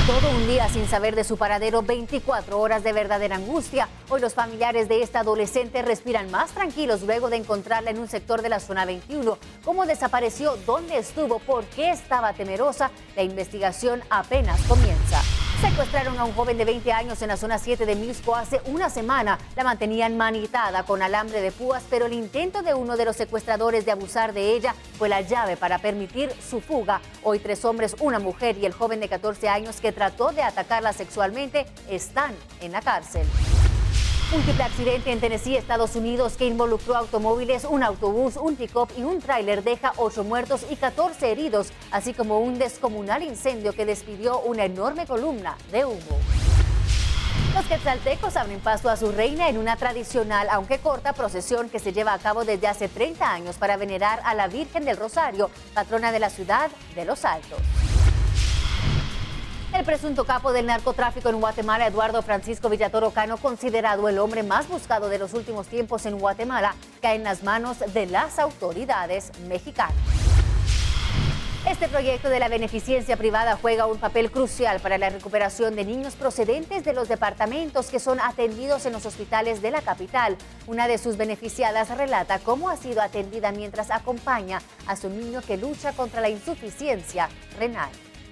Todo un día sin saber de su paradero, 24 horas de verdadera angustia. Hoy los familiares de esta adolescente respiran más tranquilos luego de encontrarla en un sector de la zona 21. ¿Cómo desapareció? ¿Dónde estuvo? ¿Por qué estaba temerosa? La investigación apenas comienza. Secuestraron a un joven de 20 años en la zona 7 de Misco hace una semana. La mantenían manitada con alambre de púas, pero el intento de uno de los secuestradores de abusar de ella fue la llave para permitir su fuga. Hoy 3 hombres, una mujer y el joven de 14 años que trató de atacarla sexualmente están en la cárcel. Múltiple accidente en Tennessee, Estados Unidos, que involucró automóviles, un autobús, un pick-up y un tráiler deja 8 muertos y 14 heridos, así como un descomunal incendio que despidió una enorme columna de humo. Los quetzaltecos abren paso a su reina en una tradicional, aunque corta, procesión que se lleva a cabo desde hace 30 años para venerar a la Virgen del Rosario, patrona de la ciudad de Los Altos. El presunto capo del narcotráfico en Guatemala, Eduardo Francisco Villatoro Cano, considerado el hombre más buscado de los últimos tiempos en Guatemala, cae en las manos de las autoridades mexicanas. Este proyecto de la beneficencia privada juega un papel crucial para la recuperación de niños procedentes de los departamentos que son atendidos en los hospitales de la capital. Una de sus beneficiadas relata cómo ha sido atendida mientras acompaña a su niño que lucha contra la insuficiencia renal.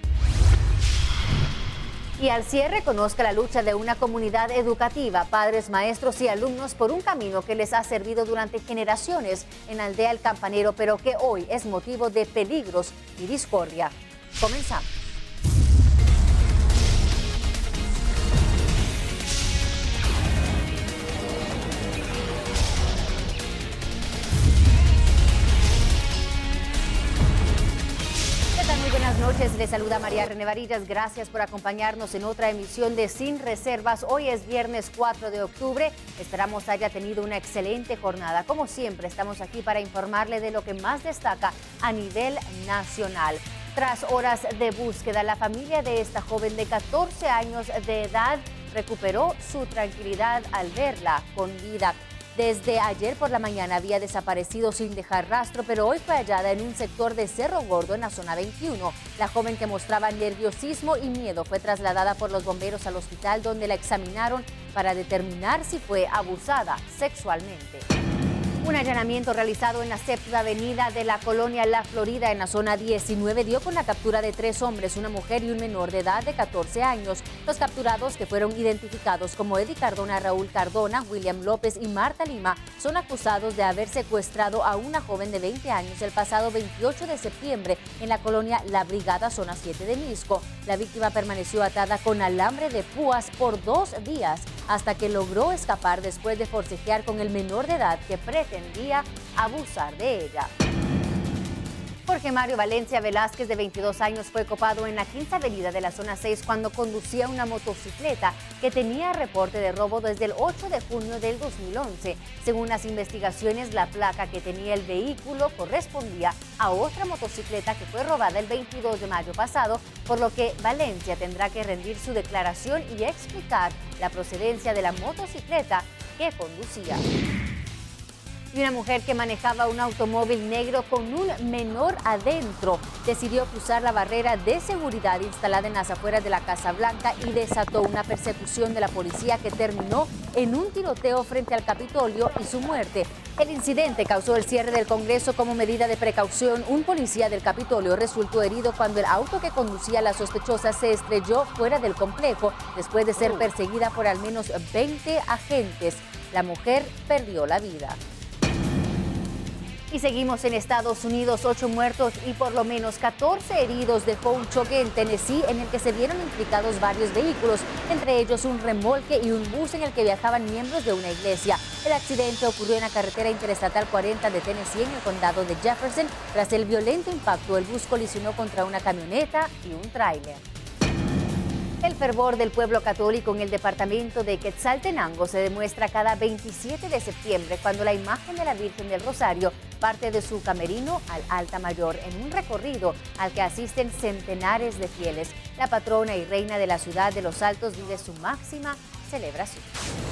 Y al cierre, conozca la lucha de una comunidad educativa, padres, maestros y alumnos por un camino que les ha servido durante generaciones en la aldea El Campanero, pero que hoy es motivo de peligros y discordia. Comenzamos. Buenas noches, les saluda María René Varillas. Gracias por acompañarnos en otra emisión de Sin Reservas. Hoy es viernes 4 de octubre. Esperamos haya tenido una excelente jornada. Como siempre, estamos aquí para informarle de lo que más destaca a nivel nacional. Tras horas de búsqueda, la familia de esta joven de 14 años de edad recuperó su tranquilidad al verla con vida. Desde ayer por la mañana había desaparecido sin dejar rastro, pero hoy fue hallada en un sector de Cerro Gordo en la zona 21. La joven, que mostraba nerviosismo y miedo, fue trasladada por los bomberos al hospital, donde la examinaron para determinar si fue abusada sexualmente. Un allanamiento realizado en la séptima avenida de la colonia La Florida en la zona 19 dio con la captura de 3 hombres, una mujer y un menor de edad de 14 años. Los capturados, que fueron identificados como Eddie Cardona, Raúl Cardona, William López y Marta Lima, son acusados de haber secuestrado a una joven de 20 años el pasado 28 de septiembre en la colonia La Brigada, zona 7 de Misco. La víctima permaneció atada con alambre de púas por 2 días hasta que logró escapar después de forcejear con el menor de edad que pretendía abusar de ella. Jorge Mario Valencia Velázquez, de 22 años, fue copado en la 15ª avenida de la zona 6 cuando conducía una motocicleta que tenía reporte de robo desde el 8 de junio del 2011. Según las investigaciones, la placa que tenía el vehículo correspondía a otra motocicleta que fue robada el 22 de mayo pasado, por lo que Valencia tendrá que rendir su declaración y explicar la procedencia de la motocicleta que conducía. Y una mujer que manejaba un automóvil negro con un menor adentro decidió cruzar la barrera de seguridad instalada en las afueras de la Casa Blanca y desató una persecución de la policía que terminó en un tiroteo frente al Capitolio y su muerte. El incidente causó el cierre del Congreso como medida de precaución. Un policía del Capitolio resultó herido cuando el auto que conducía a la sospechosa se estrelló fuera del complejo después de ser perseguida por al menos 20 agentes. La mujer perdió la vida. Y seguimos en Estados Unidos. 8 muertos y por lo menos 14 heridos dejó un choque en Tennessee en el que se vieron implicados varios vehículos, entre ellos un remolque y un bus en el que viajaban miembros de una iglesia. El accidente ocurrió en la carretera interestatal 40 de Tennessee en el condado de Jefferson. Tras el violento impacto, el bus colisionó contra una camioneta y un tráiler. El fervor del pueblo católico en el departamento de Quetzaltenango se demuestra cada 27 de septiembre cuando la imagen de la Virgen del Rosario parte de su camerino al Altar Mayor en un recorrido al que asisten centenares de fieles. La patrona y reina de la ciudad de Los Altos vive su máxima celebración.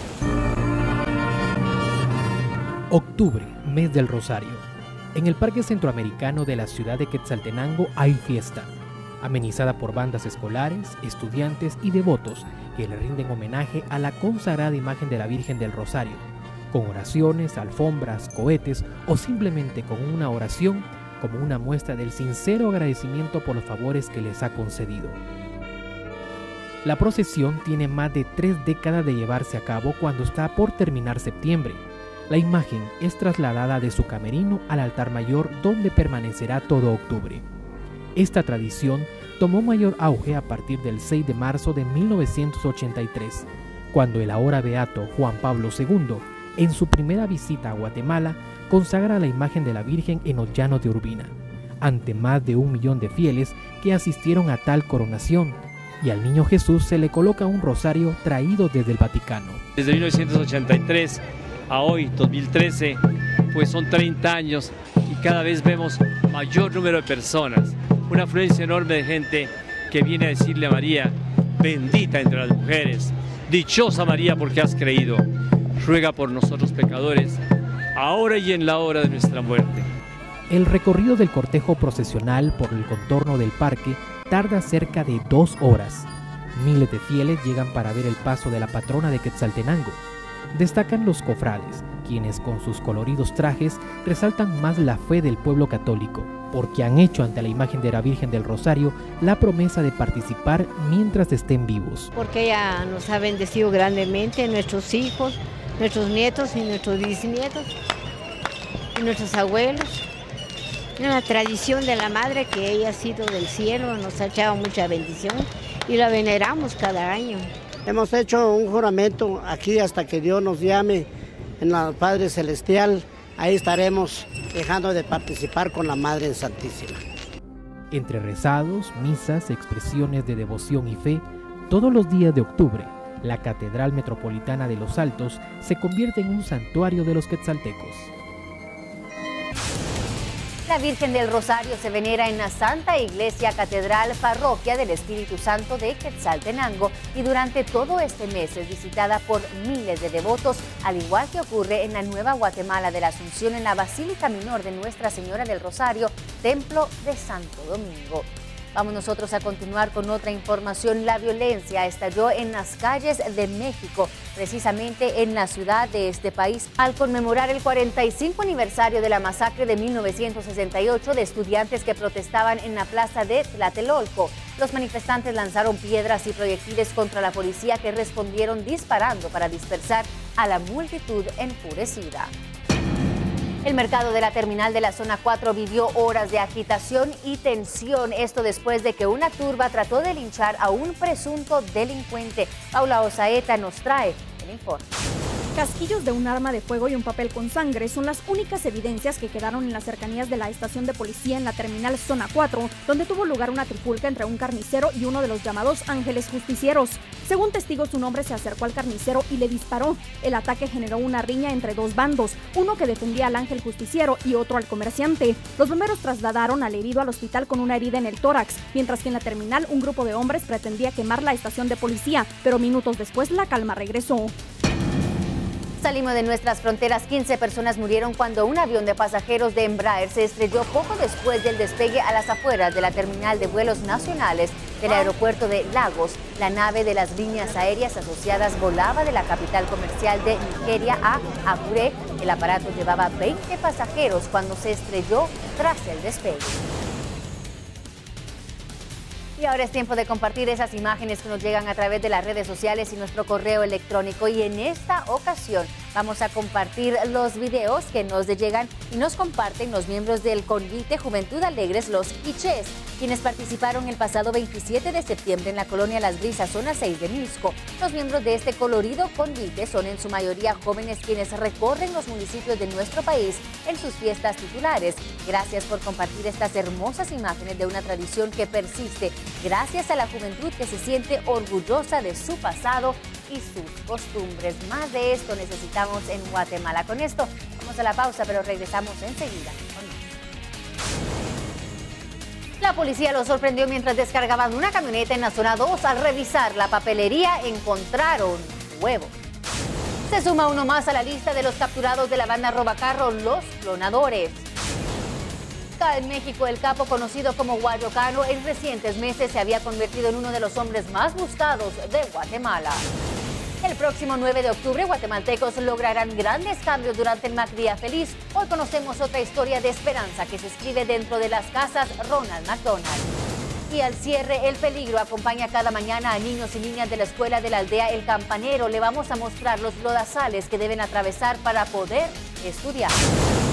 Octubre, mes del Rosario. En el Parque Centroamericano de la ciudad de Quetzaltenango hay fiesta. amenizada por bandas escolares, estudiantes y devotos que le rinden homenaje a la consagrada imagen de la Virgen del Rosario, con oraciones, alfombras, cohetes o simplemente con una oración como una muestra del sincero agradecimiento por los favores que les ha concedido. La procesión tiene más de 3 décadas de llevarse a cabo cuando está por terminar septiembre. La imagen es trasladada de su camerino al altar mayor donde permanecerá todo octubre. Esta tradición tomó mayor auge a partir del 6 de marzo de 1983, cuando el ahora beato Juan Pablo II, en su primera visita a Guatemala, consagra la imagen de la Virgen en los llanos de Urbina, ante más de 1 millón de fieles que asistieron a tal coronación, y al niño Jesús se le coloca un rosario traído desde el Vaticano. Desde 1983 a hoy, 2013, pues son 30 años y cada vez vemos mayor número de personas, una afluencia enorme de gente que viene a decirle a María: bendita entre las mujeres, dichosa María porque has creído, ruega por nosotros pecadores, ahora y en la hora de nuestra muerte. El recorrido del cortejo procesional por el contorno del parque tarda cerca de 2 horas. Miles de fieles llegan para ver el paso de la patrona de Quetzaltenango. Destacan los cofrades, quienes con sus coloridos trajes resaltan más la fe del pueblo católico, porque han hecho ante la imagen de la Virgen del Rosario la promesa de participar mientras estén vivos. Porque ella nos ha bendecido grandemente, nuestros hijos, nuestros nietos y nuestros bisnietos y nuestros abuelos. Una tradición de la madre que ella ha sido del cielo, nos ha echado mucha bendición y la veneramos cada año. Hemos hecho un juramento aquí hasta que Dios nos llame en la Padre Celestial. Ahí estaremos dejando de participar con la Madre Santísima. Entre rezados, misas, expresiones de devoción y fe, todos los días de octubre, la Catedral Metropolitana de Los Altos se convierte en un santuario de los quetzaltecos. La Virgen del Rosario se venera en la Santa Iglesia Catedral Parroquia del Espíritu Santo de Quetzaltenango y durante todo este mes es visitada por miles de devotos, al igual que ocurre en la Nueva Guatemala de la Asunción en la Basílica Menor de Nuestra Señora del Rosario, Templo de Santo Domingo. Vamos nosotros a continuar con otra información. La violencia estalló en las calles de México, precisamente en la ciudad de este país, al conmemorar el 45 aniversario de la masacre de 1968 de estudiantes que protestaban en la plaza de Tlatelolco. Los manifestantes lanzaron piedras y proyectiles contra la policía, que respondieron disparando para dispersar a la multitud enfurecida. El mercado de la terminal de la zona 4 vivió horas de agitación y tensión, esto después de que una turba trató de linchar a un presunto delincuente. Paula Osaeta nos trae el informe. Casquillos de un arma de fuego y un papel con sangre son las únicas evidencias que quedaron en las cercanías de la estación de policía en la terminal zona 4, donde tuvo lugar una trifulca entre un carnicero y uno de los llamados ángeles justicieros. Según testigos, un hombre se acercó al carnicero y le disparó. El ataque generó una riña entre 2 bandos, uno que defendía al ángel justiciero y otro al comerciante. Los bomberos trasladaron al herido al hospital con una herida en el tórax, mientras que en la terminal un grupo de hombres pretendía quemar la estación de policía, pero minutos después la calma regresó. Salimos de nuestras fronteras. 15 personas murieron cuando un avión de pasajeros de Embraer se estrelló poco después del despegue a las afueras de la terminal de vuelos nacionales del aeropuerto de Lagos. La nave de las líneas aéreas asociadas volaba de la capital comercial de Nigeria a Akure. El aparato llevaba 20 pasajeros cuando se estrelló tras el despegue. Y ahora es tiempo de compartir esas imágenes que nos llegan a través de las redes sociales y nuestro correo electrónico. Y en esta ocasión vamos a compartir los videos que nos llegan y nos comparten los miembros del Convite Juventud Alegres, los Quichés, quienes participaron el pasado 27 de septiembre en la colonia Las Brisas, zona 6 de Mixco. Los miembros de este colorido convite son en su mayoría jóvenes quienes recorren los municipios de nuestro país en sus fiestas titulares. Gracias por compartir estas hermosas imágenes de una tradición que persiste, gracias a la juventud que se siente orgullosa de su pasado y sus costumbres. Más de esto necesitamos en Guatemala. Con esto vamos a la pausa, pero regresamos enseguida con más. La policía los sorprendió mientras descargaban una camioneta en la zona 2. Al revisar la papelería encontraron huevos. Se suma uno más a la lista de los capturados de la banda Robacarro, los clonadores. Acá en México, el capo conocido como Guayocano en recientes meses se había convertido en uno de los hombres más buscados de Guatemala. El próximo 9 de octubre, guatemaltecos lograrán grandes cambios durante el MacDía Feliz. Hoy conocemos otra historia de esperanza que se escribe dentro de las casas Ronald McDonald. Y al cierre, el peligro acompaña cada mañana a niños y niñas de la escuela de la aldea El Campanero. Le vamos a mostrar los lodazales que deben atravesar para poder estudiar.